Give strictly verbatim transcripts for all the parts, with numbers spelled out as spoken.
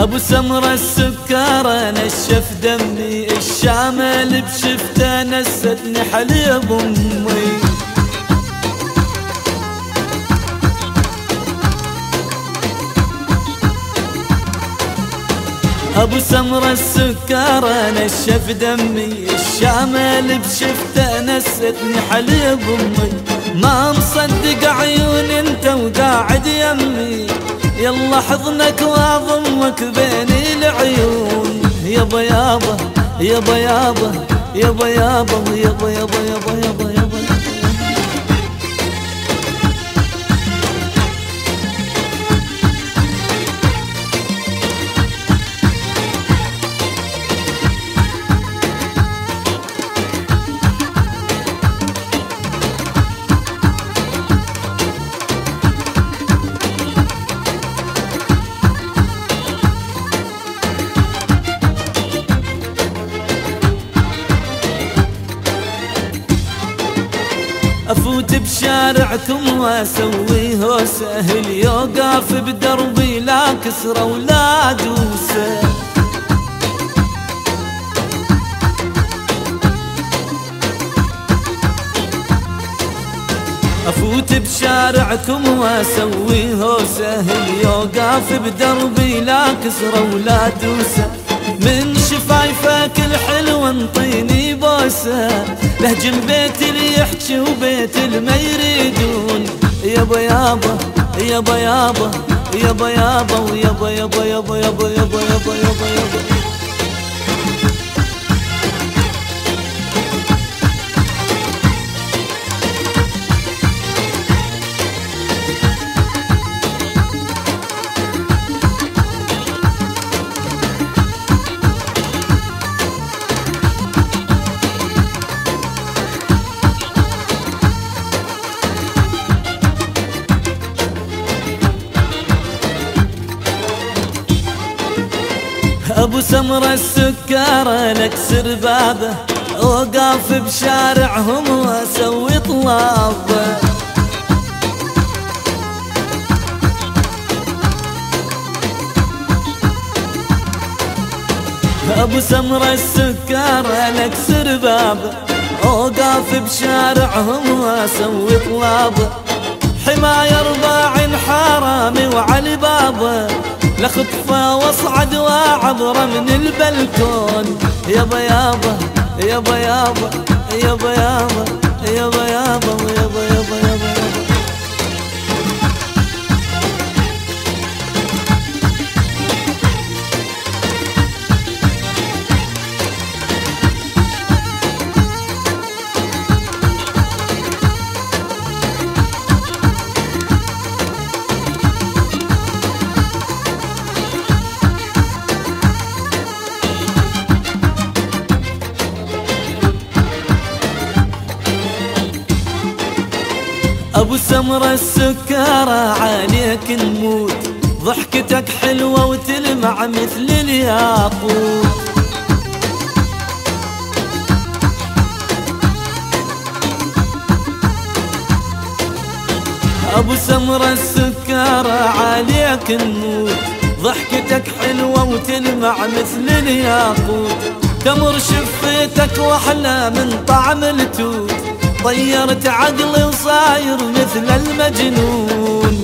ابو سمرة السكارة نشف دمي، الشامل بشفته نستني حليب امي. ابو سمرة السكارة نشف دمي، الشامل بشفته نستني حليب امي. ما مصدق عيون انت وقاعد يمي، يلا حضنك واضمك بين العيون. يابا يابا يابا يابا يابا يابا يابا يابا يابا يابا يابا. افوت بشارعكم واسوي هوسه، اللي يوقف بدربي لا كسره ولا دوسه. افوت بشارعكم واسوي هوسه، اللي يوقف بدربي لا كسره ولا دوسه. من شفايفك الحلوة انطيني بوسه، لهجم بيت اللي يحكي وبيت اللي ما يريدون. يابا يابا يابا يابا يابا يابا ويابا يابا يابا يابا يابا يابا يابا يابا. ابو سمرة السكارة نكسر بابه، اوقف بشارعهم واسوي طلابه. ابو سمرة السكارة نكسر بابه، اوقف بشارعهم واسوي طلابه. حماية ارباع حرامي وعلي بابه، لخطفه واصعد واعبره من البلكون. يابا يابا يابا يابا يابا يابا يابا يابا ويابا يابا يابا يابا. ابو سمرة السكارة عليك نموت، ضحكتك حلوة وتلمع مثل الياقوت. ابو سمرة السكارة عليك نموت، ضحكتك حلوة وتلمع مثل الياقوت. تمر شفتك واحلى من طعم التوت، طيرت عقلي وصاير مثل المجنون.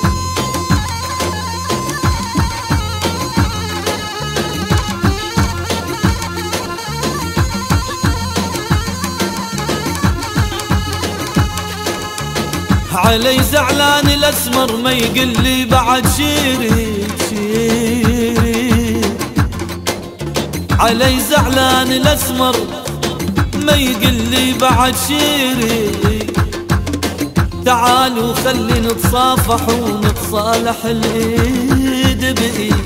علي زعلان الاسمر ما يقل لي بعد شيري شيري. علي زعلان الاسمر ما يقل لي بعد شيري. تعالوا خلي نتصافح ونتصالح الايد بايد.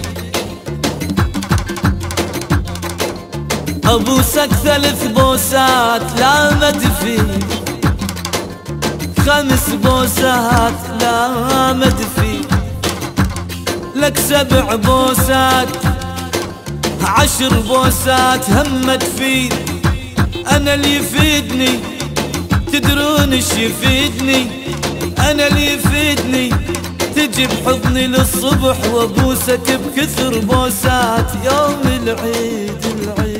ابوسك ثلاث بوسات لا ما تفيد، خمس بوسات لا ما تفيد، لك سبع بوسات عشر بوسات هم تفيد. انا اللي يفيدني تدرون ايش يفيدني، انا اللي يفيدني تجي بحضني للصبح وابوسك بكثر بوسات يوم العيد العيد.